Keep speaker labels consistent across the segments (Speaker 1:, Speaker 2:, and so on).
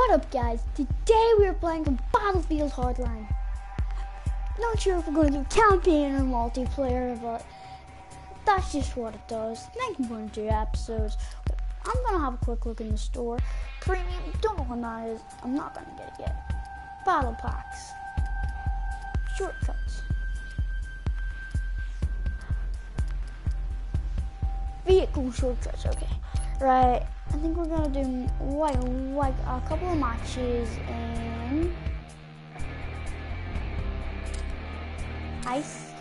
Speaker 1: What up guys, today we are playing some Battlefield Hardline. Not sure if we're going to do campaign or multiplayer, but that's just what it does. I think I'm going to do episodes. But I'm going to have a quick look in the store. Premium, don't know what that is. I'm not going to get it yet. Battle packs. Shortcuts. Vehicle shortcuts, okay. Right, I think we're gonna do like a couple of matches in ice.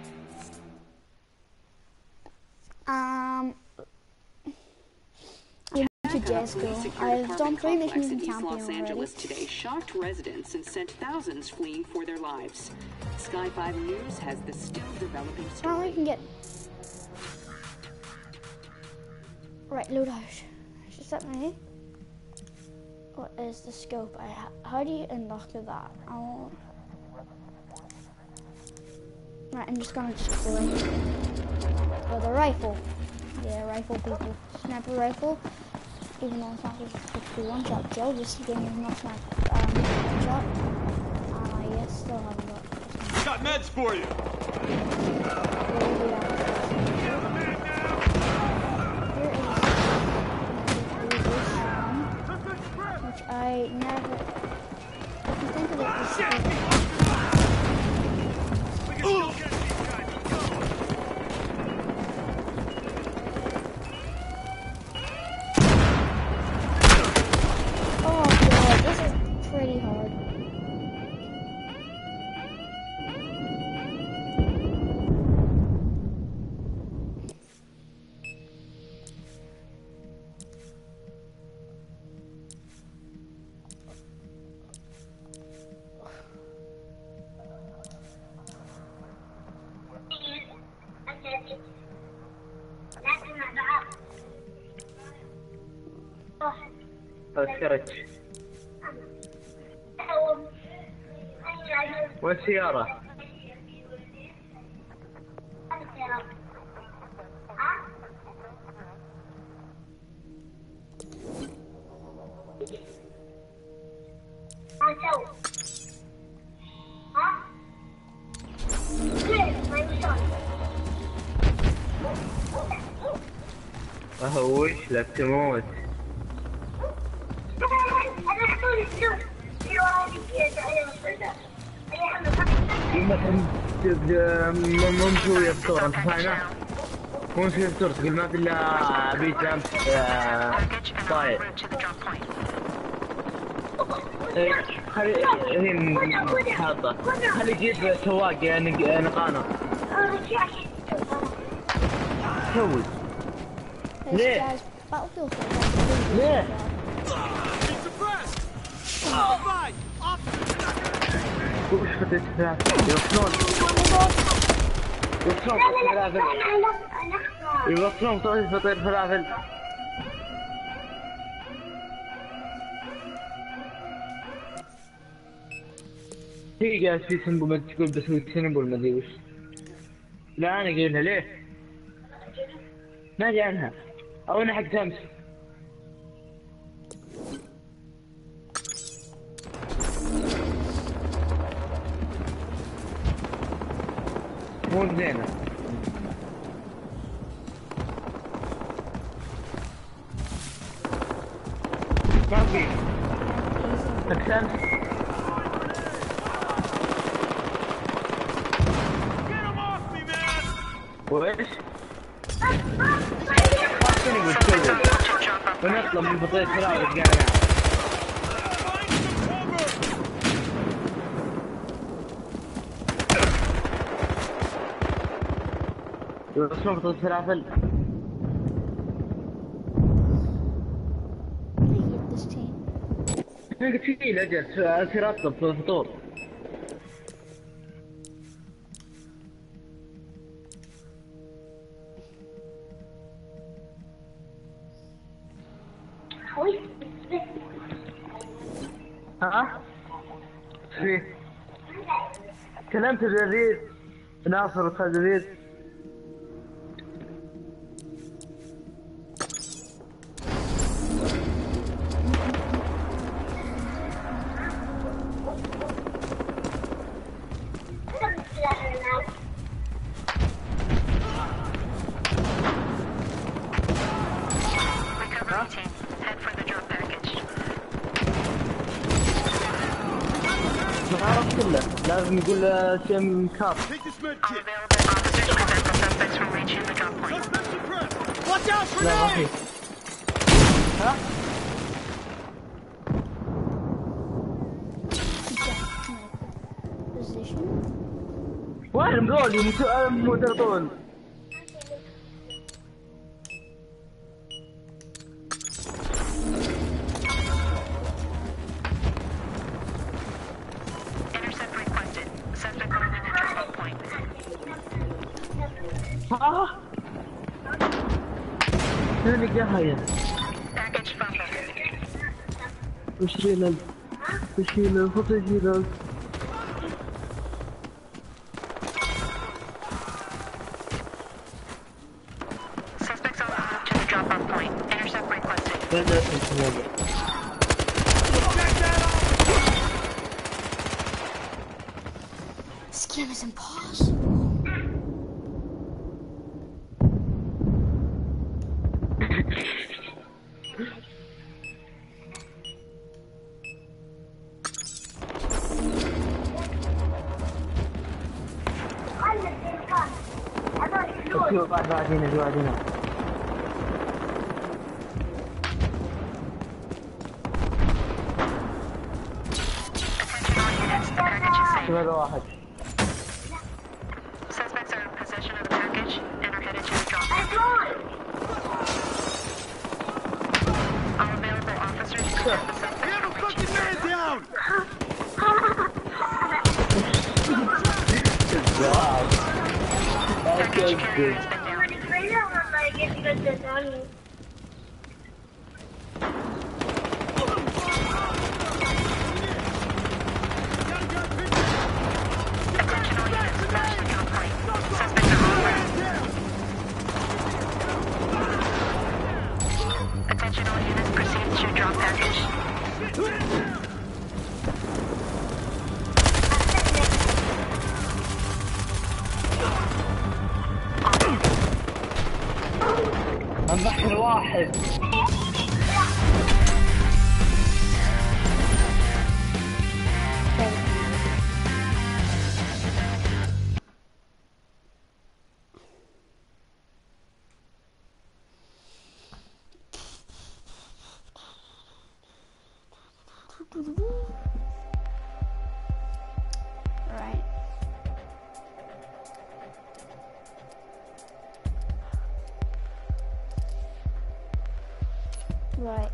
Speaker 1: To Jesco. I've done 3 missions in campaign
Speaker 2: Los Angeles today shocked residents and sent thousands fleeing for their lives. Sky 5 News has the still developing story.
Speaker 1: Apparently, we can get right loadout. Just let me. What is the scope? How do you unlock that? Right, I'm just gonna destroy with a rifle. Yeah, rifle people. Sniper rifle. Even though it's not just a one-shot kill, this game is not one-shot. Yes, still haven't got.
Speaker 3: Got meds for you.
Speaker 1: Which I never. If you think of it, pretty hard.
Speaker 4: أذكرك والسيارة أهوش لك تموت مو مسوي الصورة، انت فاهمة؟ مو مسوي الصورة، تقول ما في الا بيت امس طاير. هي حاطة، خلي يجيب سواق نقانة. سوي. ليه؟ ليه؟ وش خدت فلافل؟ يوصلون فلافل يوصلون فطير فلافل. هي جالس في سنبو ما تقول بسوي سنبو ما ادري وش. لا انا قايلها ليه؟ ما ادري عنها او انا حق امس. مو زينة. ما في. أكسنت. وإيش؟ خاصني بالشغل. ونطلب من بطيء فراغ قاعد. يوصلون فطور فلافل. انا قلت فيه لأجل أصير أطلب في الفطور. ها؟ فيه كلمت الريد ناصر وخالد الريد. لازم نقول شيء من كاب.
Speaker 3: Take this med kit. Officers prevent the suspects from reaching the drop point. Suspect suppressed. Watch out for
Speaker 4: لا ما في. ها؟
Speaker 1: Position.
Speaker 4: وين مقولي مدرطون.
Speaker 3: Intercept requested. Suspect moving to drop point.
Speaker 4: ها؟ شنو نلقاها هي؟
Speaker 3: Package fumble.
Speaker 4: وشيلل خذ شيلل.
Speaker 3: Suspects on the move to the drop-off point. Intercept requested.
Speaker 4: بدأ الحمولة.
Speaker 1: This game is impossible.
Speaker 4: شوف بعد هنا.
Speaker 3: Attention all units. The package is safe.
Speaker 4: شوف هذا واحد.
Speaker 3: Suspects are in possession of the package and are headed to the drop point. All available officers prevent the suspects from reaching the drop point.
Speaker 4: Wow.
Speaker 3: Package
Speaker 4: Okay,
Speaker 3: carrier
Speaker 4: good.
Speaker 3: has been down. Attention all units. Approach the drop point. Suspects are all around. Attention all units. Proceed to drop package.
Speaker 4: البحر واحد.
Speaker 1: Right. Right,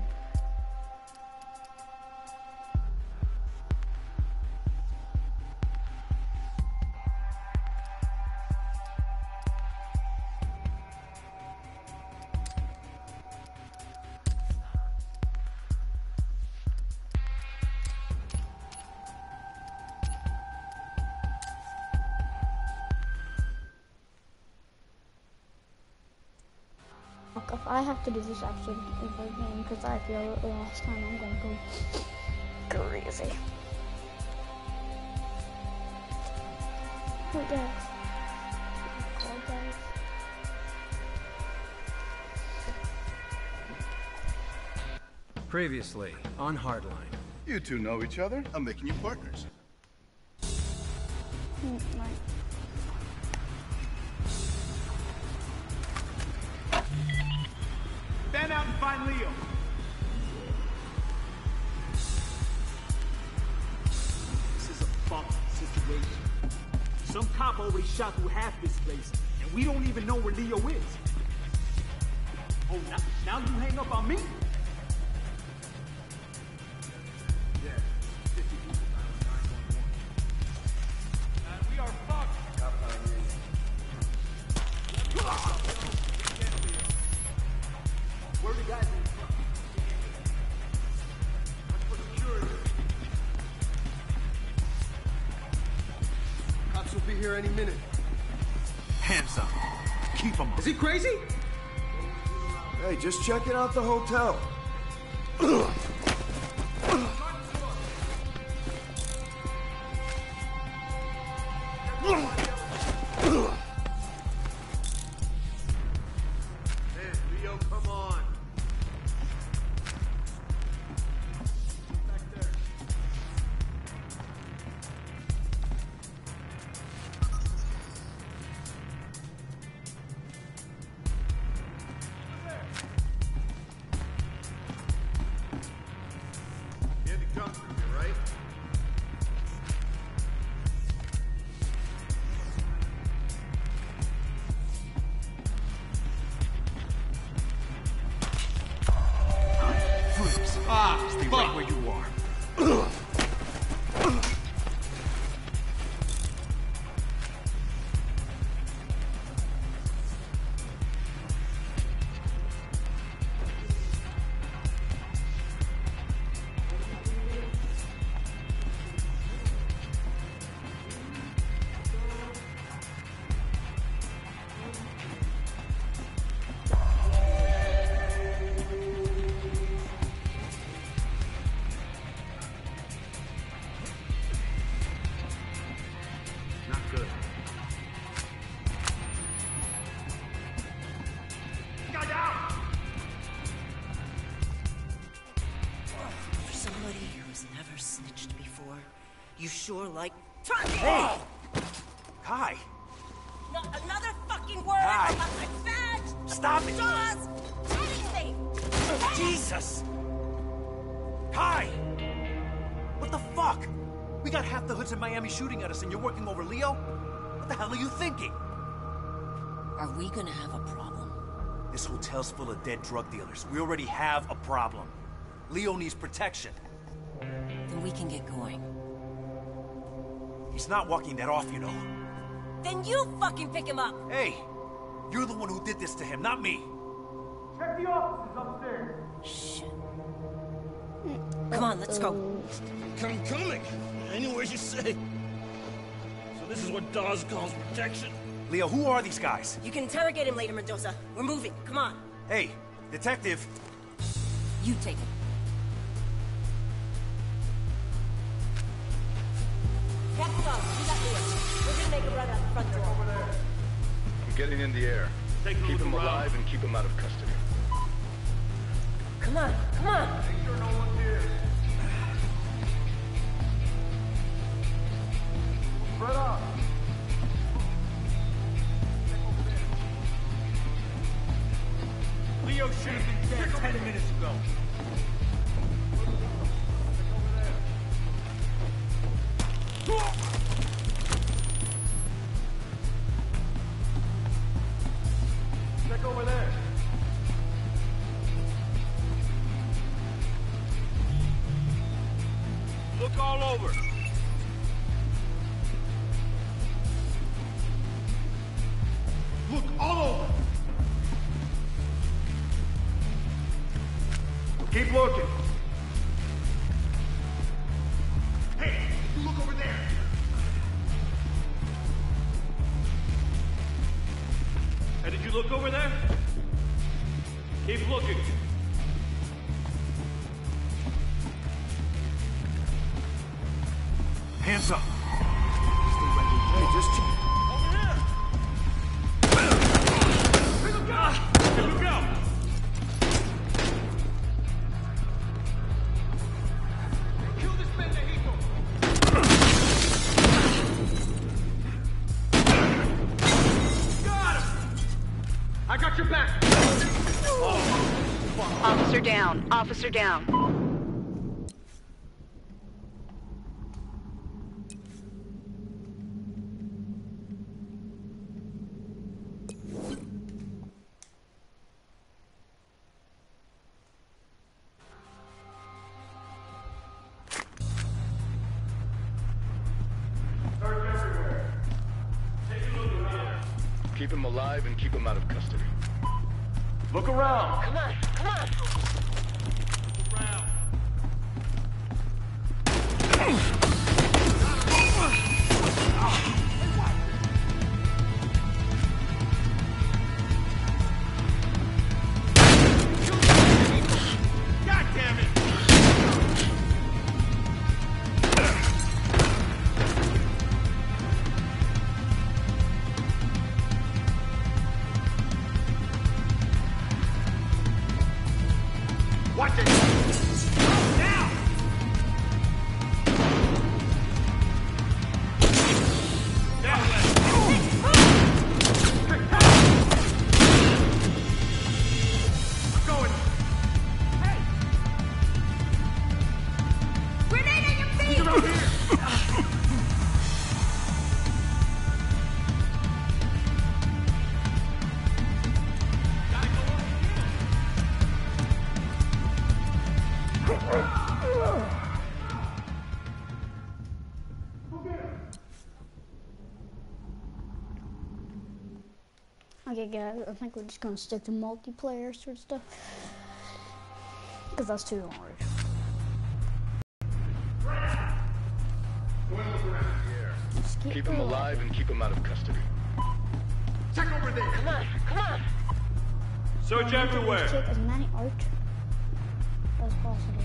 Speaker 1: if I have to do this episode over again because I feel the last time I'm gonna go crazy. Wait, guys. Oh, guys.
Speaker 5: Previously on Hardline.
Speaker 6: You two know each other. I'm making you partners.
Speaker 1: Right.
Speaker 7: Fan out and find Leo. This is a fucked situation. Some cop already shot through half this place, and we don't even know where Leo is. Oh, now you hang up on me? Yeah, 50 people dialing 911. And we are fucked. Where the guys in front? That's for security.
Speaker 6: Cops will be here any minute.
Speaker 7: Hands up. Keep him up. Is he crazy?
Speaker 6: Hey, just checking out the hotel.
Speaker 7: Leo, come on. Back there.
Speaker 5: sure like...
Speaker 7: Hey! Kai!
Speaker 5: Not another fucking word
Speaker 7: Hi.
Speaker 5: about my badge!
Speaker 7: Stop it!
Speaker 5: Jaws! Anything!
Speaker 7: Jesus! Kai! What the fuck? We got half the hoods in Miami shooting at us and you're working over Leo? What the hell are you thinking?
Speaker 5: Are we gonna have a problem?
Speaker 7: This hotel's full of dead drug dealers. We already have a problem. Leo needs protection.
Speaker 5: Then we can get going.
Speaker 7: He's not walking that off, you know.
Speaker 5: Then you fucking pick him up!
Speaker 7: Hey! You're the one who did this to him, not me.
Speaker 8: Check the offices upstairs.
Speaker 5: Shit. Come on, let's go.
Speaker 9: I'm coming. Anywhere you say. So this is what Dawes calls protection?
Speaker 7: Leo, who are these guys?
Speaker 5: You can interrogate him later, Mendoza. We're moving. Come on.
Speaker 7: Hey, detective.
Speaker 5: You take him. Captain Dawes, you got Leo. We're gonna make a run out the front door.
Speaker 10: I'm getting in the air. Keep him alive and keep him out of custody.
Speaker 5: Come on, come on.
Speaker 8: Make sure no one's here. Spread out.
Speaker 7: Leo should have been dead 10 minutes ago.
Speaker 8: Check over there.
Speaker 7: Look all over.
Speaker 8: Look all over. Keep looking. Hey, you look over there.
Speaker 7: Hey, did you look over there? Keep looking.
Speaker 8: Hands up. Hey, just check.
Speaker 7: Here we go!
Speaker 8: Kill this Mendejito. Got him! I got your back.
Speaker 2: Officer down. Officer down.
Speaker 10: Keep him alive and keep him out of custody.
Speaker 8: Look around.
Speaker 5: Come on, come on.
Speaker 8: God damn it! Watch it! Now! That way! I'm going! Hey!
Speaker 5: Grenade at your feet!
Speaker 8: Get over here! Gotta go over here!
Speaker 1: Okay, guys, I think we're just gonna stick to multiplayer sort of stuff. Because that's too hard. Just
Speaker 10: Keep him
Speaker 1: going.
Speaker 10: alive and keep him out of custody.
Speaker 8: Check over there!
Speaker 5: Come on, come on.
Speaker 7: Search everywhere.
Speaker 1: Check as many art as possible.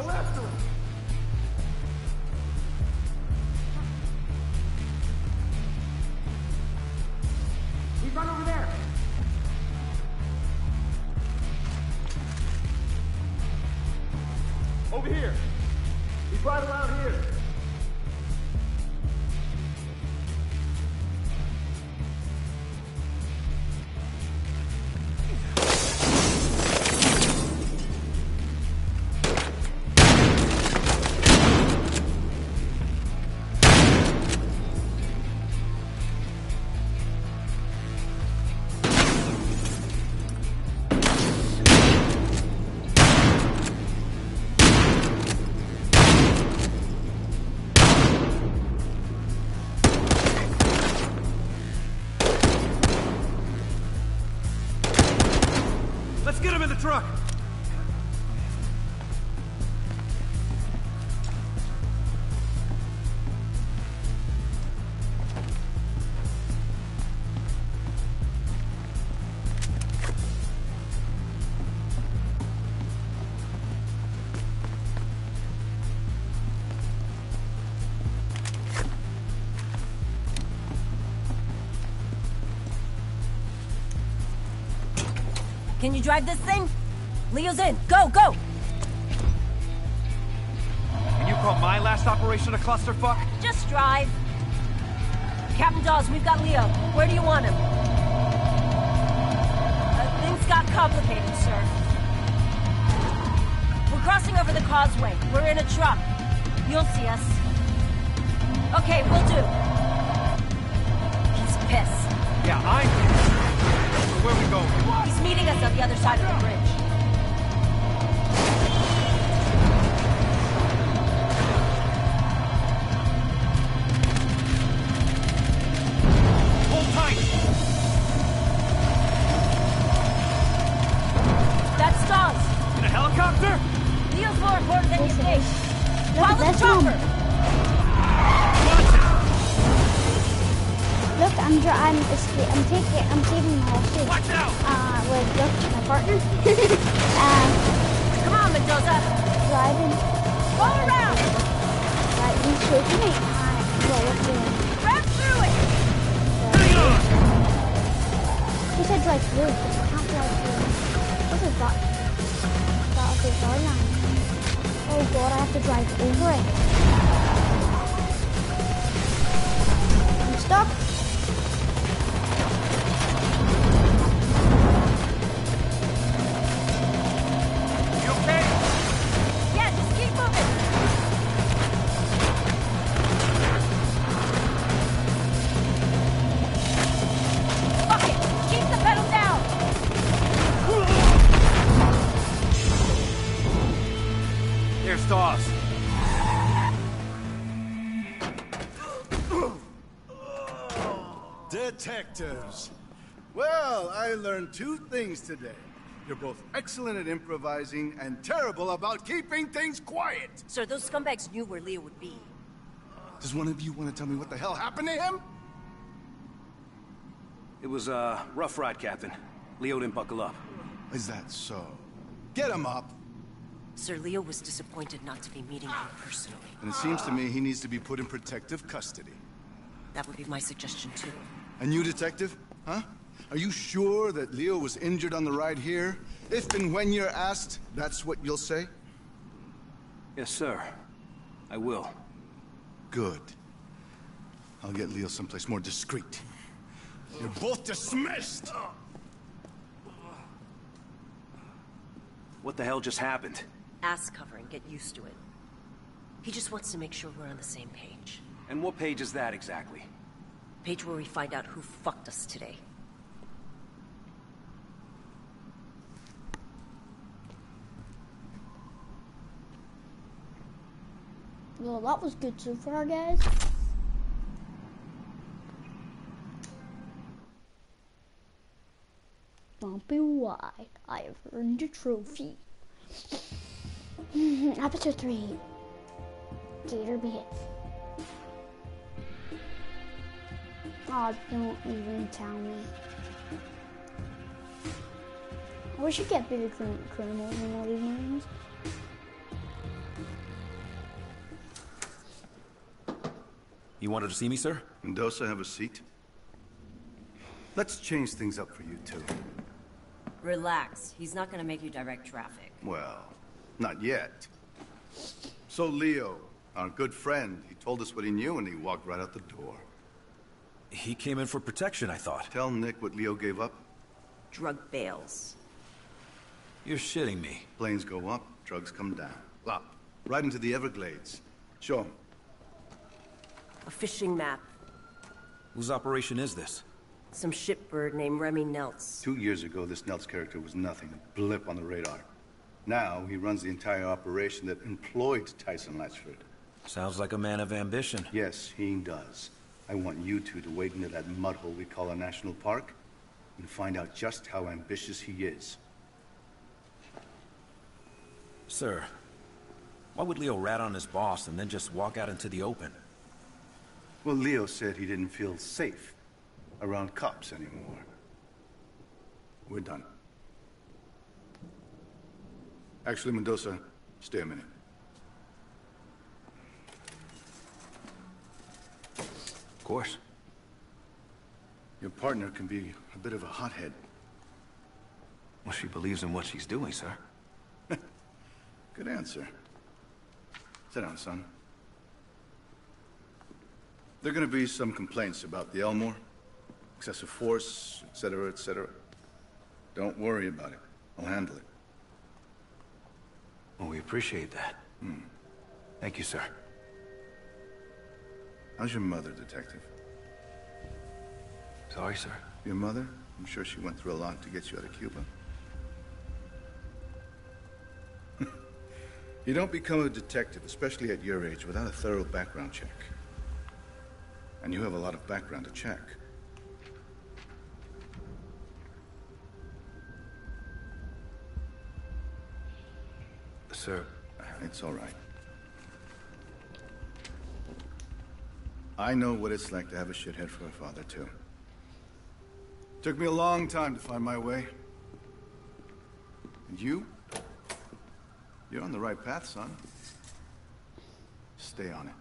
Speaker 6: Go after him!
Speaker 7: He's right over there.
Speaker 6: Over here! He's right around here!
Speaker 7: Let's get him in the truck.
Speaker 5: Can you drive this thing? Leo's in. Go, go!
Speaker 7: And you call my last operation a clusterfuck?
Speaker 5: Just drive. Captain Dawes, we've got Leo. Where do you want him? Things got complicated, sir. We're crossing over the causeway. We're in a truck. You'll see us. Okay, we'll do. He's pissed.
Speaker 7: Yeah, I'm pissed. So where we going?
Speaker 5: He's meeting us on the other side of the bridge.
Speaker 7: Hold tight!
Speaker 5: That's Dawes.
Speaker 7: In a helicopter?
Speaker 5: Leo's more important than you think.
Speaker 1: Look,
Speaker 5: Follow the
Speaker 1: that's
Speaker 5: chopper.
Speaker 1: Look, I'm saving the hostage.
Speaker 7: Watch out!
Speaker 1: With Look, my partner.
Speaker 5: Come on, Mendoza.
Speaker 1: Driving.
Speaker 5: Go around.
Speaker 1: Right, he's shaking me. Well, what's doing?
Speaker 5: Rev through it.
Speaker 7: Hang on!
Speaker 1: He said drive through, but I can't drive through. This is that of the guard line. Oh god, I have to drive over it. I'm stuck.
Speaker 7: You okay?
Speaker 5: Yeah, just keep moving. Fuck it. Keep the pedal down.
Speaker 7: There's Dawes.
Speaker 6: Detectives. Well, I learned two things today. You're both excellent at improvising and terrible about keeping things quiet.
Speaker 5: Sir, those scumbags knew where Leo would be.
Speaker 6: Does one of you want to tell me what the hell happened to him?
Speaker 11: It was a rough ride, Captain. Leo didn't buckle up.
Speaker 6: Is that so? Get him up.
Speaker 5: Sir, Leo was disappointed not to be meeting you personally.
Speaker 6: And it seems to me he needs to be put in protective custody.
Speaker 5: That would be my suggestion, too.
Speaker 6: And you, detective? Huh? Are you sure that Leo was injured on the ride here? If and when you're asked, that's what you'll say?
Speaker 11: Yes, sir. I will.
Speaker 6: Good. I'll get Leo someplace more discreet. You're both dismissed!
Speaker 11: What the hell just happened?
Speaker 5: Ass covering, get used to it. He just wants to make sure we're on the same page.
Speaker 11: And what page is that exactly?
Speaker 5: Page where we find out who fucked us today.
Speaker 1: Well, that was good so far, guys. Bumpy wide, I have earned a trophy. Episode 3. Gator bits. Oh, don't even tell me. I wish you get bigger criminals in all these movies.
Speaker 11: You wanted to see me, sir?
Speaker 6: Mendoza, have a seat. Let's change things up for you two.
Speaker 5: Relax. He's not gonna make you direct traffic.
Speaker 6: Well, not yet. So Leo, our good friend, he told us what he knew and he walked right out the door.
Speaker 11: He came in for protection, I thought.
Speaker 6: Tell Nick what Leo gave up.
Speaker 5: Drug bales.
Speaker 11: You're shitting me.
Speaker 6: Planes go up, drugs come down. Up, right into the Everglades. Show 'em.
Speaker 5: A fishing map.
Speaker 11: Whose operation is this?
Speaker 5: Some shipbird named Remy Neltz.
Speaker 6: 2 years ago, this Neltz character was nothing, a blip on the radar. Now, he runs the entire operation that employed Tyson Latchford.
Speaker 11: Sounds like a man of ambition.
Speaker 6: Yes, he does. I want you two to wade into that mud hole we call a national park and find out just how ambitious he is.
Speaker 11: Sir, why would Leo rat on his boss and then just walk out into the open?
Speaker 6: Well, Leo said he didn't feel safe around cops anymore. We're done. Actually, Mendoza, stay a minute.
Speaker 11: Of course.
Speaker 6: Your partner can be a bit of a hothead.
Speaker 11: Well, she believes in what she's doing, sir.
Speaker 6: Good answer. Sit down, son. There are gonna be some complaints about the Elmore. Excessive force, etc., etc. Don't worry about it. I'll handle it.
Speaker 11: Well, we appreciate that. Thank you, sir.
Speaker 6: How's your mother, Detective?
Speaker 11: Sorry, sir.
Speaker 6: Your mother? I'm sure she went through a lot to get you out of Cuba. You don't become a detective, especially at your age, without a thorough background check. And you have a lot of background to check.
Speaker 11: Sir,
Speaker 6: it's all right. I know what it's like to have a shithead for a father, too. Took me a long time to find my way. And you? You're on the right path, son. Stay on it.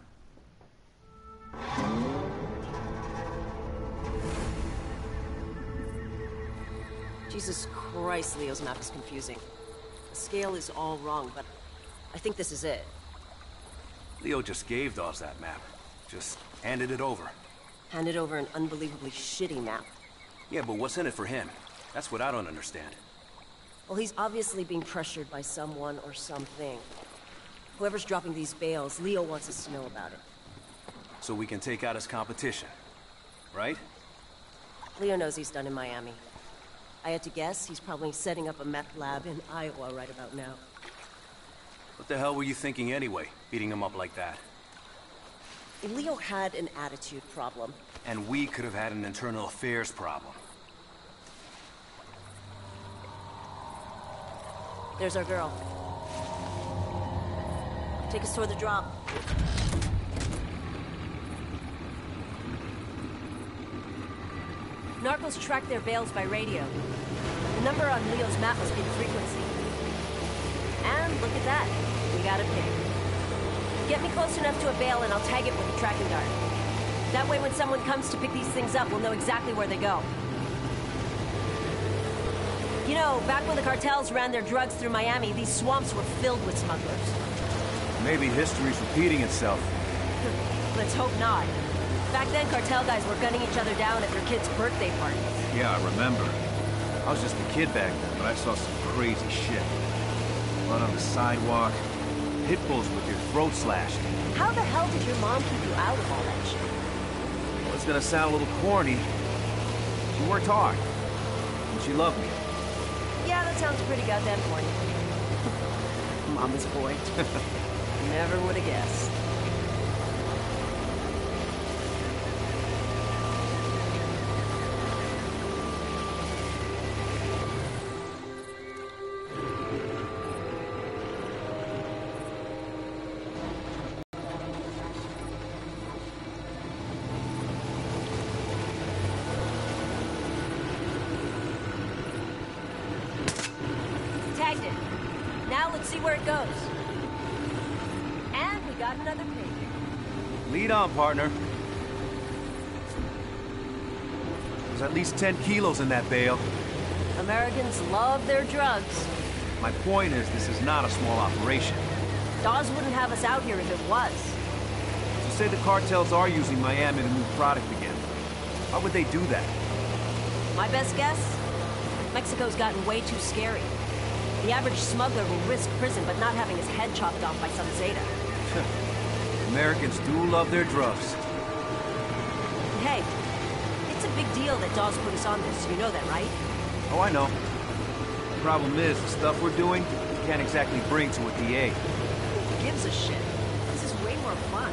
Speaker 5: Jesus Christ, Leo's map is confusing. The scale is all wrong, but I think this is it.
Speaker 11: Leo just gave Dawes that map. Just handed it over.
Speaker 5: Handed over an unbelievably shitty map.
Speaker 11: Yeah, but what's in it for him? That's what I don't understand.
Speaker 5: Well, he's obviously being pressured by someone or something. Whoever's dropping these bales, Leo wants us to know about it.
Speaker 11: So we can take out his competition, right?
Speaker 5: Leo knows he's done in Miami. I had to guess he's probably setting up a meth lab in Iowa right about now.
Speaker 11: What the hell were you thinking anyway, beating him up like that?
Speaker 5: Leo had an attitude problem.
Speaker 11: And we could have had an internal affairs problem.
Speaker 5: There's our girl. Take us toward the drop. Narcos track their bales by radio. The number on Leo's map must be the frequency. And look at that. We got a ping. Get me close enough to a bale and I'll tag it with a tracking dart. That way when someone comes to pick these things up, we'll know exactly where they go. You know, back when the cartels ran their drugs through Miami, these swamps were filled with smugglers.
Speaker 12: Maybe history's repeating itself.
Speaker 5: Let's hope not. Back then, cartel guys were gunning each other down at their kids' birthday parties.
Speaker 12: Yeah, I remember. I was just a kid back then, but I saw some crazy shit. Blood on the sidewalk, pit bulls with your throat slashed.
Speaker 5: How the hell did your mom keep you out of all that shit?
Speaker 12: Well, it's gonna sound a little corny. She worked hard. And she loved me.
Speaker 5: Yeah, that sounds pretty goddamn corny. Mama's boy. Never would have guessed. Tagged it. Now let's see where it goes. And we got another pig.
Speaker 12: Lead on, partner. There's at least 10 kilos in that bale.
Speaker 5: Americans love their drugs.
Speaker 12: My point is, this is not a small operation.
Speaker 5: Dawes wouldn't have us out here if it was.
Speaker 12: So say the cartels are using Miami to move product again. Why would they do that?
Speaker 5: My best guess? Mexico's gotten way too scary. The average smuggler will risk prison but not having his head chopped off by some Zeta.
Speaker 12: Americans do love their drugs.
Speaker 5: Hey, it's a big deal that Dawes put us on this. You know that, right?
Speaker 12: Oh, I know. The problem is, the stuff we're doing, we can't exactly bring to a DA.
Speaker 5: Who gives a shit? This is way more fun.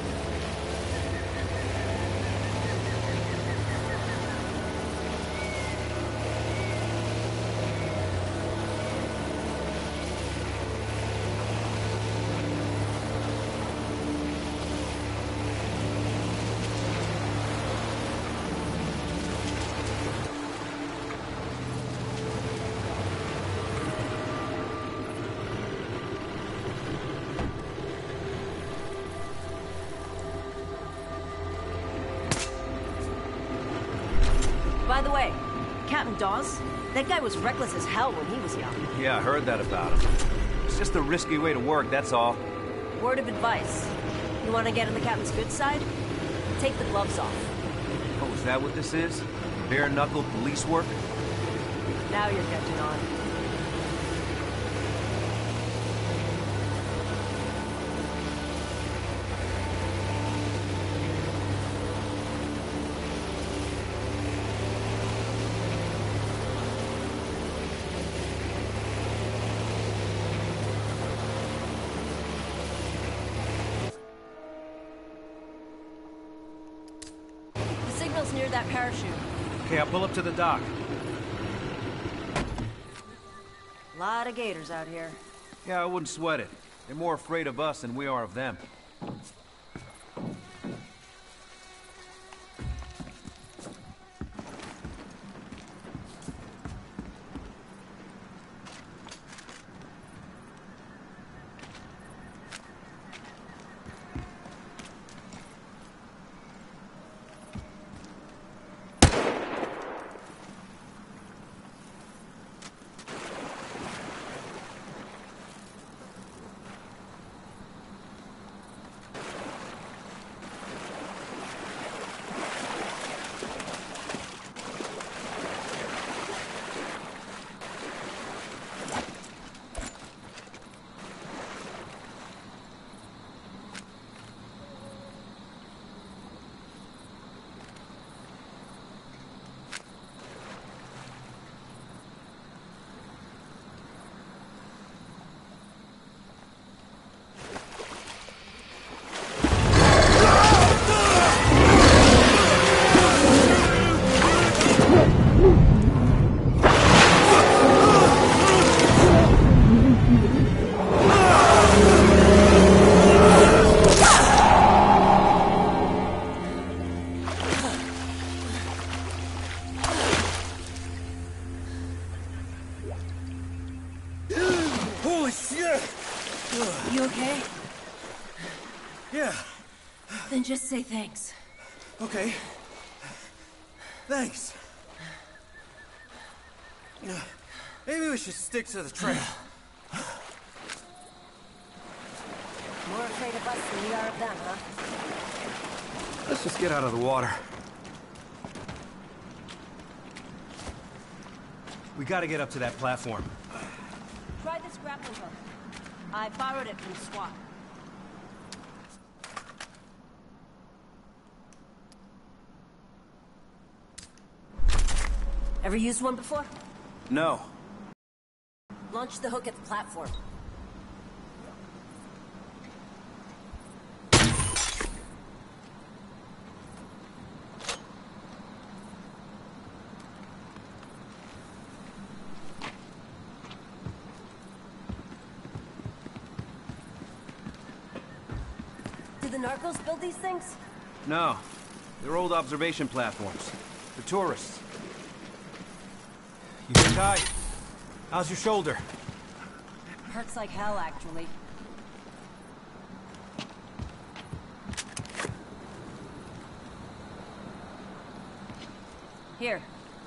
Speaker 5: By the way, Captain Dawes, that guy was reckless as hell when he was young.
Speaker 12: Yeah, I heard that about him. It's just a risky way to work, that's all.
Speaker 5: Word of advice. You want to get on the captain's good side? Take the gloves off.
Speaker 12: Oh, is that what this is? Bare-knuckle police work?
Speaker 5: Now you're catching on. Near that parachute.
Speaker 12: Okay, I'll pull up to the dock.
Speaker 5: Lot of gators out here.
Speaker 12: Yeah, I wouldn't sweat it. They're more afraid of us than we are of them.
Speaker 5: You okay?
Speaker 9: Yeah.
Speaker 5: Then just say thanks.
Speaker 9: Okay. Thanks. Maybe we should stick to the trail.
Speaker 5: More afraid of us than we are of them, huh?
Speaker 12: Let's just get out of the water. We gotta get up to that platform.
Speaker 5: Try this grappling hook. I borrowed it from SWAT. Ever used one before?
Speaker 12: No.
Speaker 5: Launch the hook at the platform. Did the narcos build these things?
Speaker 12: No. They're old observation platforms. For tourists. You think I? How's your shoulder?
Speaker 5: Hurts like hell, actually. Here,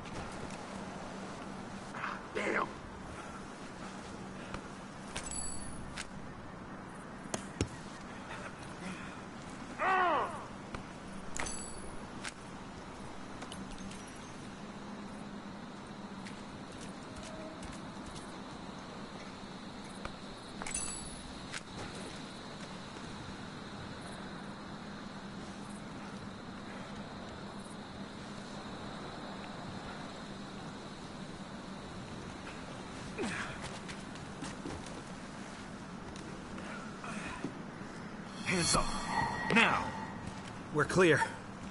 Speaker 9: Damn.
Speaker 12: Hands up. Now. We're clear.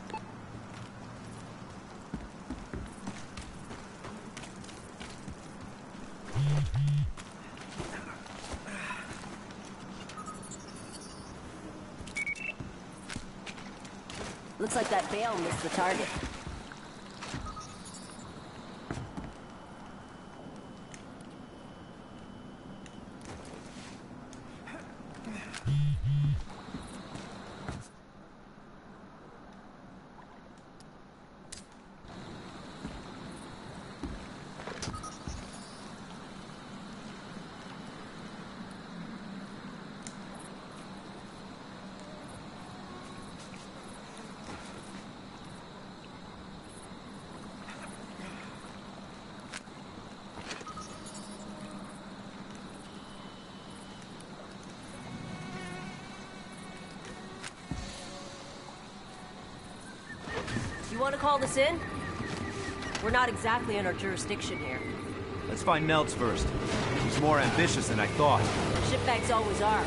Speaker 5: Looks like that bale missed the target. You want to call this in? We're not exactly in our jurisdiction here.
Speaker 12: Let's find Meltz first. He's more ambitious than I thought.
Speaker 5: Shitbags always are.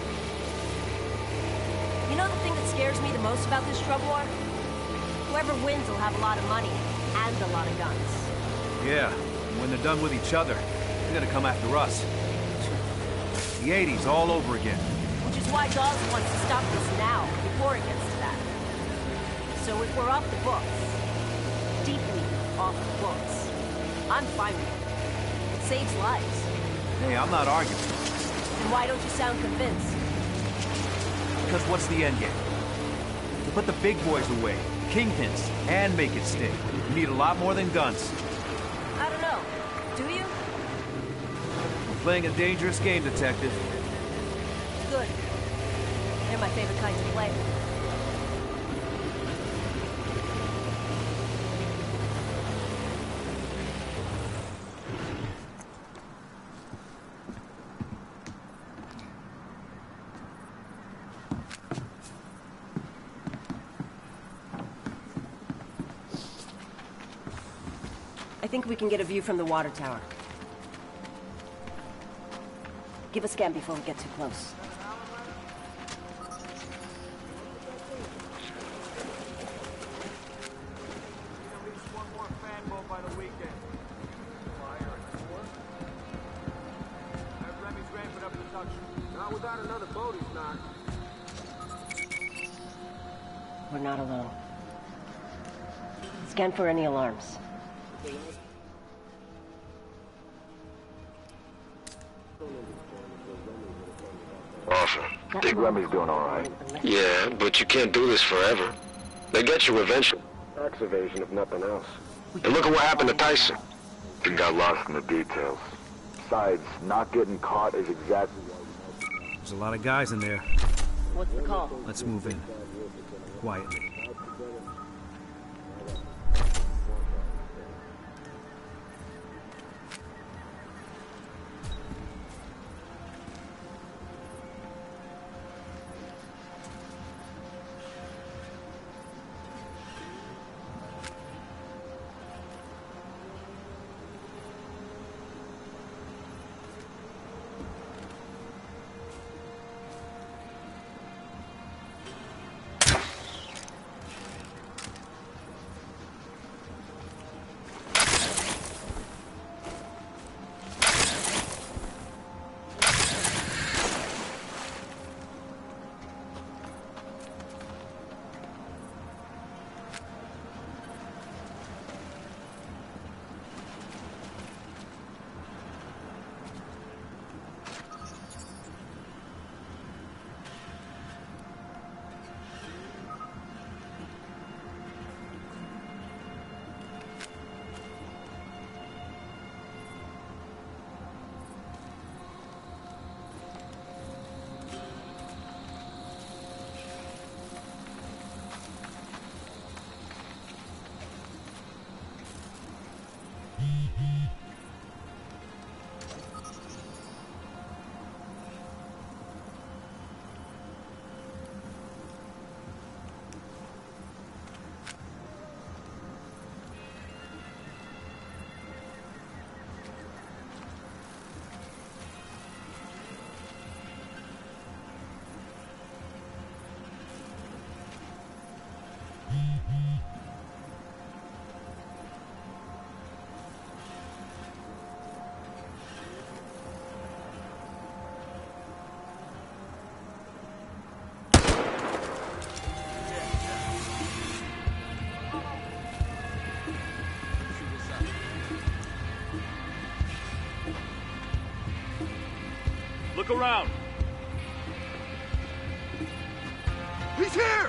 Speaker 5: You know the thing that scares me the most about this drug war? Whoever wins will have a lot of money and a lot of guns.
Speaker 12: Yeah, and when they're done with each other, they're gonna come after us. The 80s all over again.
Speaker 5: Which is why Dawes wants to stop this now, before it gets to that. So if we're off the books, deeply off the books, I'm fine with it. It saves lives.
Speaker 12: Hey, I'm not arguing.
Speaker 5: Then why don't you sound convinced?
Speaker 12: Because what's the end game? To put the big boys away, kingpins, and make it stick. You need a lot more than guns.
Speaker 5: I don't know. Do you?
Speaker 12: We're playing a dangerous game, Detective.
Speaker 5: Good. They're my favorite kind to play. I think we can get a view from the water tower. Give a scan before we get too close.
Speaker 13: Not without another boat, he's not.
Speaker 5: We're not alone. Scan for any alarms.
Speaker 8: Awesome. Big Remy's doing all right. Yeah, but you can't do this forever. They get you eventually. Tax evasion, if nothing else. And look at what happened to Tyson. He got lost in the details. Besides, not getting caught is exactly what...
Speaker 12: There's a lot of guys in there.
Speaker 5: What's the call?
Speaker 12: Let's move in. Quietly.
Speaker 9: Look around.
Speaker 6: He's here!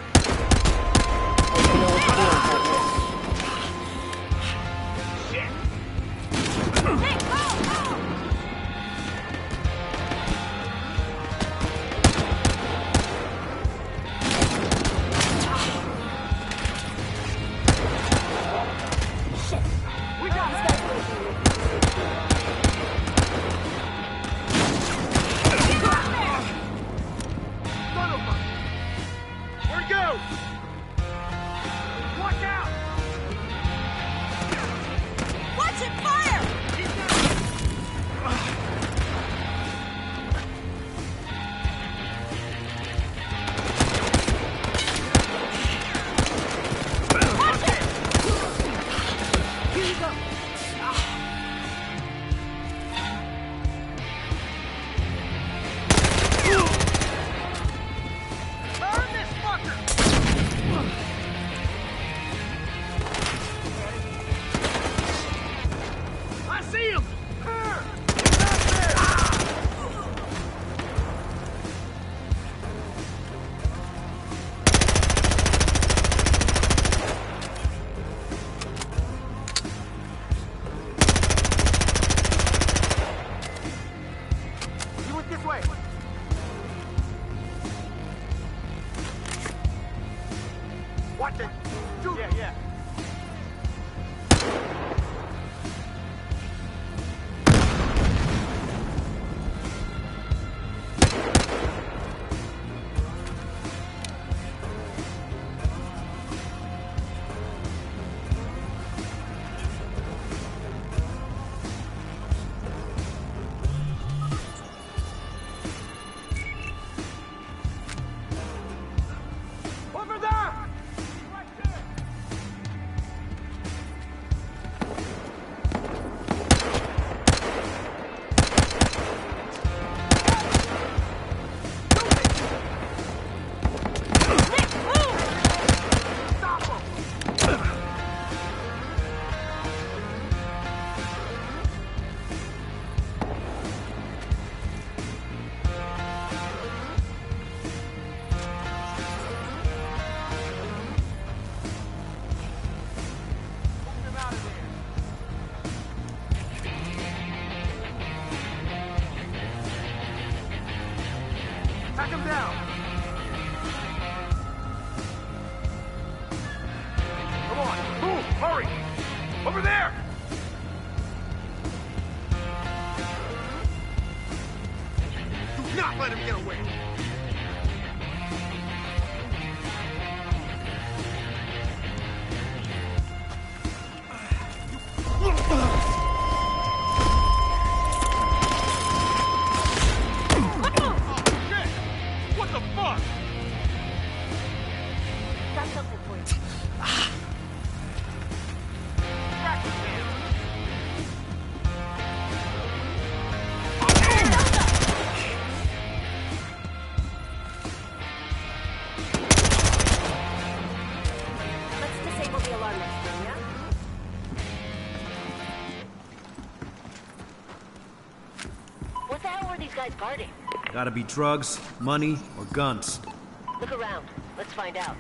Speaker 5: Guarding.
Speaker 12: Gotta be drugs, money, or guns.
Speaker 5: Look around. Let's find out.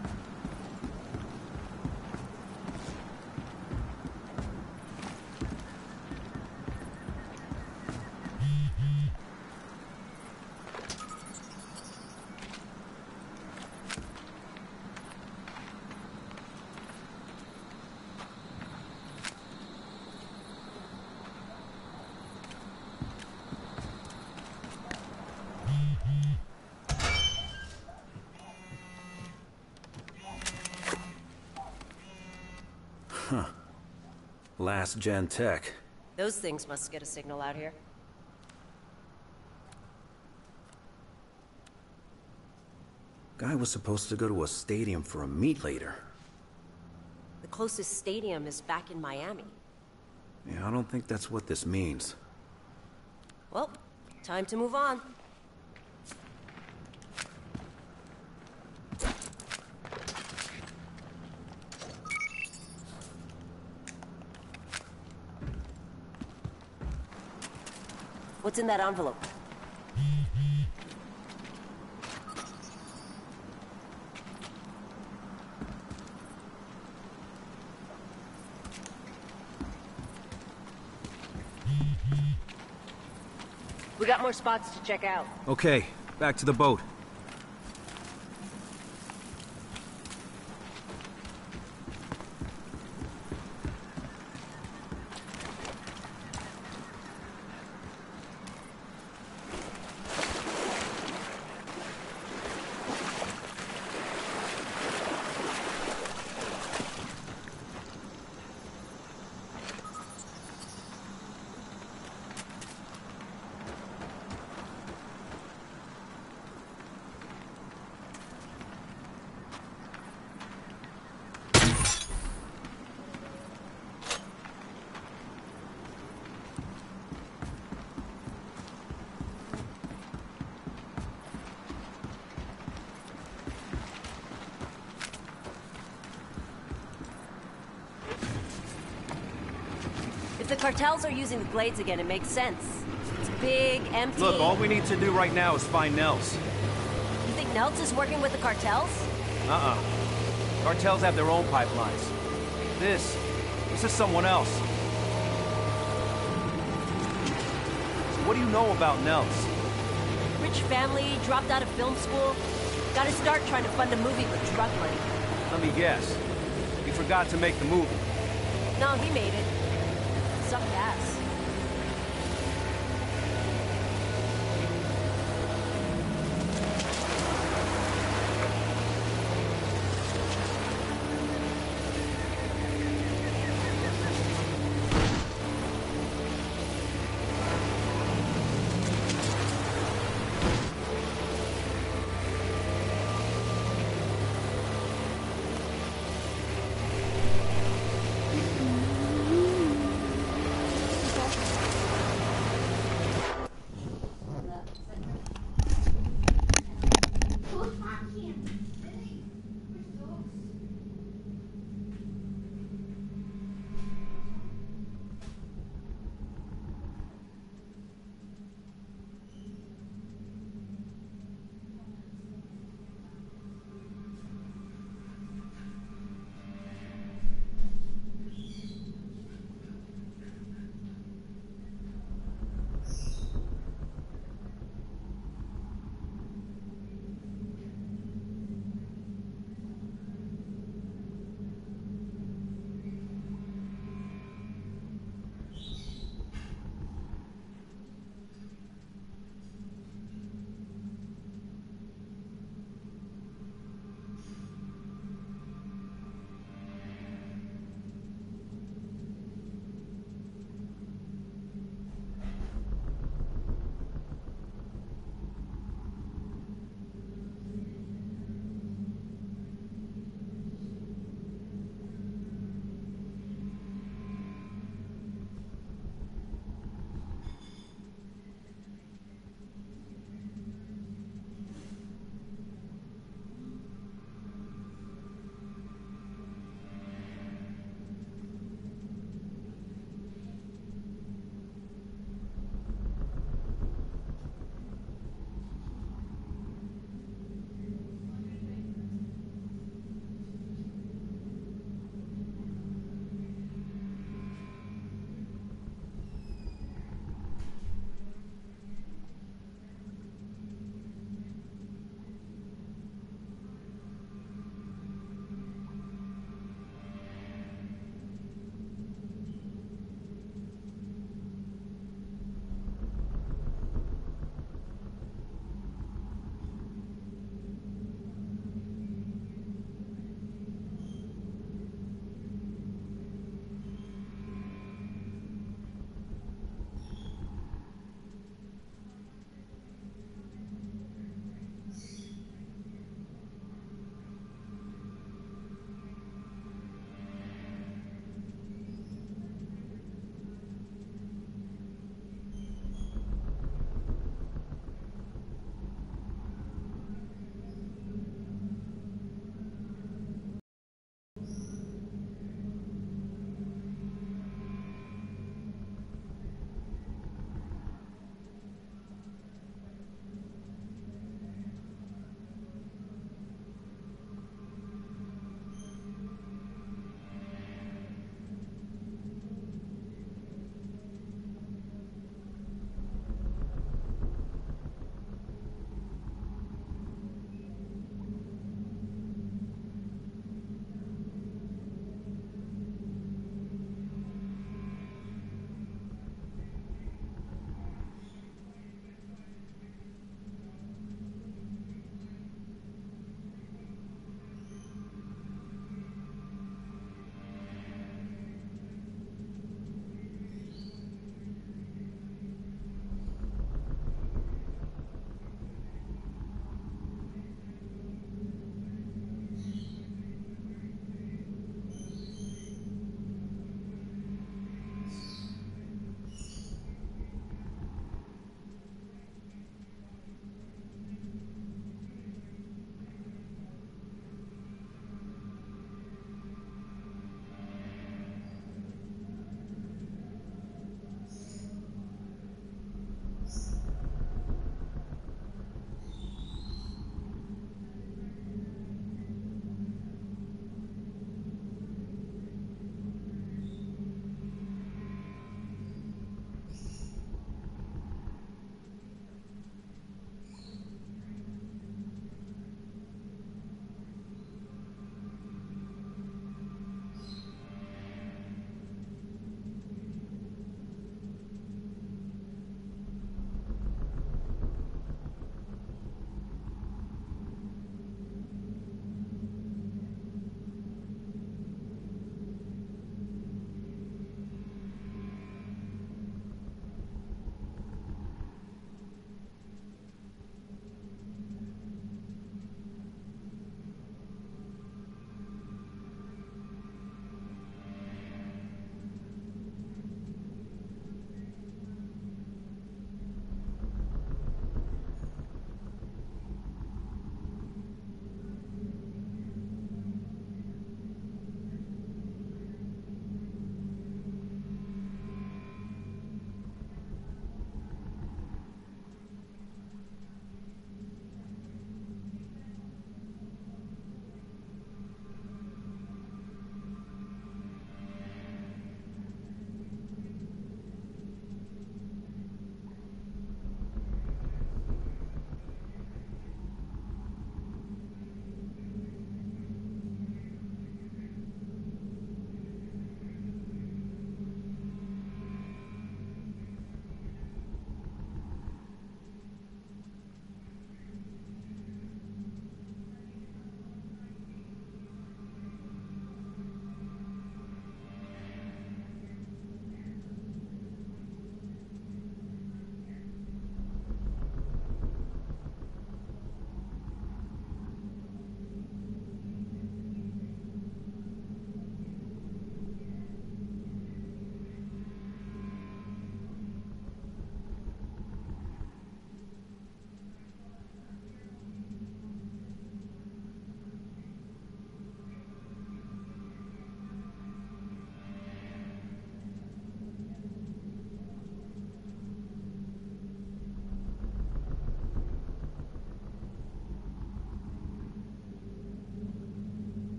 Speaker 11: Last gen tech.
Speaker 5: Those things must get a signal out here.
Speaker 11: Guy was supposed to go to a stadium for a meet later.
Speaker 5: The closest stadium is back in Miami.
Speaker 11: Yeah, I don't think that's what this means.
Speaker 5: Well, time to move on. What's in that envelope? We got more spots to check out.
Speaker 12: Okay, back to the boat.
Speaker 5: If the cartels are using the blades again, it makes sense. It's big, empty...
Speaker 12: Look, all we need to do right now is find Nels.
Speaker 5: You think Nels is working with the cartels?
Speaker 12: Uh-uh. Cartels have their own pipelines. This is someone else. So what do you know about Nels?
Speaker 5: Rich family, dropped out of film school. Got to start trying to fund a movie with drug money.
Speaker 12: Let me guess. He forgot to make the movie.
Speaker 5: No, he made it. Sucked ass.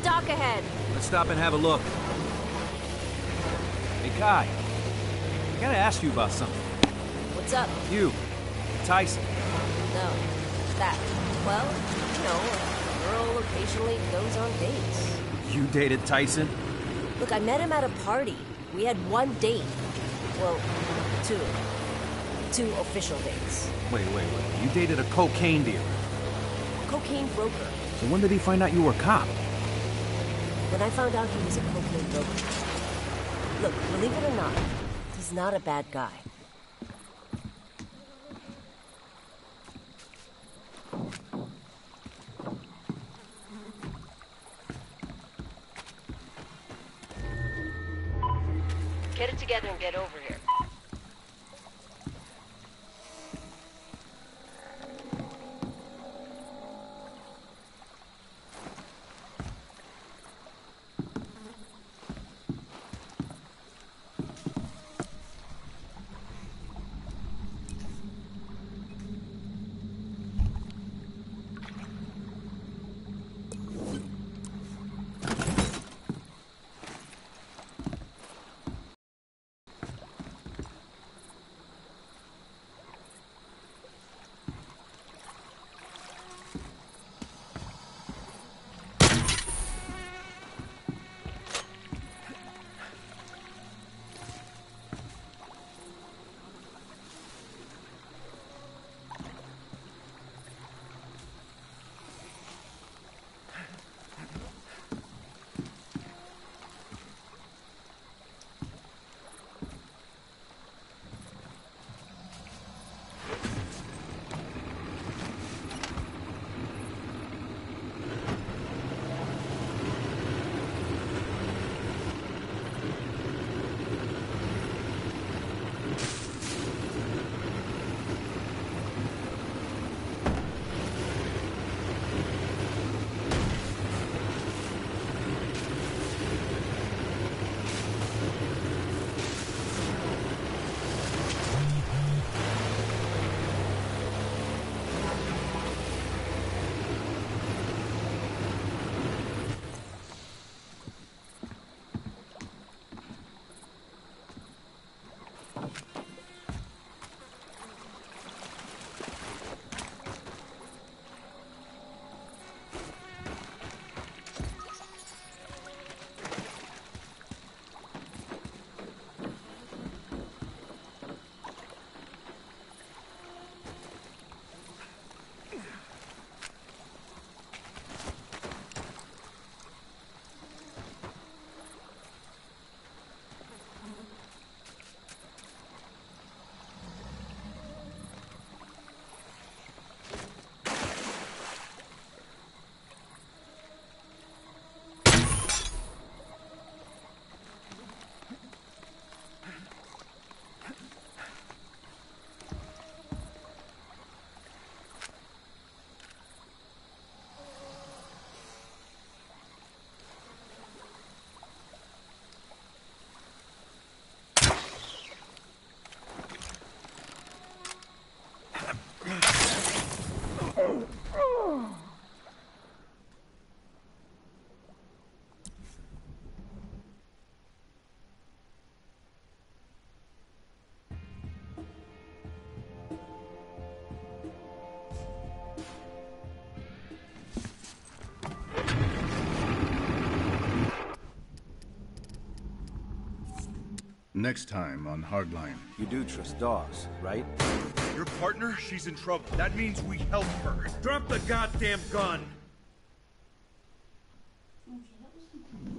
Speaker 5: dock ahead.
Speaker 12: Let's stop and have a look. Hey, Kai. I gotta ask you about something.
Speaker 5: What's up?
Speaker 12: You. Tyson.
Speaker 5: No. That. Well, you know, a girl occasionally goes on dates.
Speaker 12: You dated Tyson?
Speaker 5: Look, I met him at a party. We had one date. Well, two. Two official dates.
Speaker 12: Wait. You dated a cocaine dealer?
Speaker 5: Cocaine broker.
Speaker 12: So when did he find out you were a cop?
Speaker 5: When I found out he was a cocaine broker. Look, believe it or not, he's not a bad guy. Get it together and get over here.
Speaker 6: Next time on Hardline.
Speaker 12: You do trust Dawes, right?
Speaker 9: Your partner, she's in trouble. That means we help her. Drop the goddamn gun!